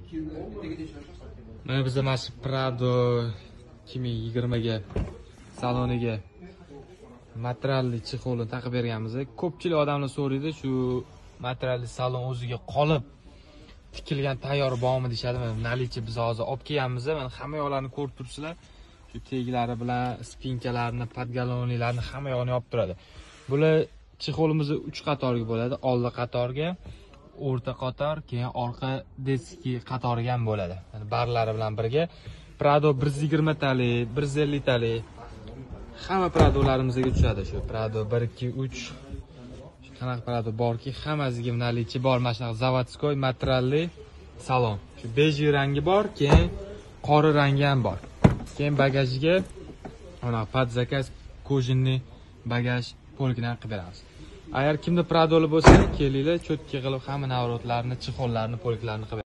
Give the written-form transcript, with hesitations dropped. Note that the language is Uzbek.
Mana biz mana shu Prado 2020 ga saloniga materialli chexolni taqib berganmiz. Ko'pchilik odamlar so'raydi, shu materialli salon o'ziga qolib tikilgan tayyor bormi deyshadi. Mana nalichi biz hozir olib kelganmiz. Mana hamma yoqlarni ko'rib turibsizlar. Shu teglari bilan spinkalarni, podgalonlarni hamma yoqni yopib turadi. Bular chexolimiz 3 qatorga bo'ladi. Oldi qatorga, o'rta qator, keyin orqa deski qatoriga ham bo'ladi. Yani barlari bilan birga Prado 120 talik, 150 talik hamma Pradolarimizga tushadi. Shu Prado 1 2 3 qanaqa Prado borki, hammasiga nalichi bor. Mana shunaqa zavodskoy materialli salon. Shu bej rangi bor, keyin qora rangi ham bor. Keyin bagajiga mana pod zakaz kojinli bagaj polkani qilib beramiz. Agar kimda Pradoli bo'lsa, kelinglar, cho'tki qilib hamma navrotlarni, chexollarni, polklarni qilib